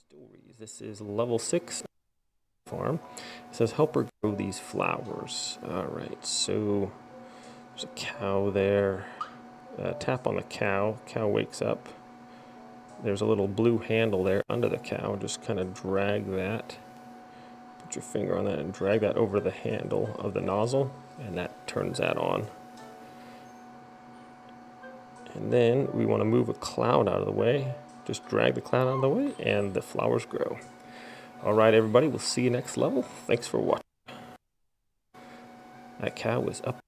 Stories. This is level 6 farm. It says help her grow these flowers. Alright, so there's a cow there. Tap on the cow. Cow wakes up. There's a little blue handle there under the cow. Just kind of drag that. Put your finger on that and drag that over the handle of the nozzle, and that turns that on. And then we want to move a cloud out of the way. Just drag the cloud out of the way and the flowers grow. Alright everybody, we'll see you next level. Thanks for watching. That cow is up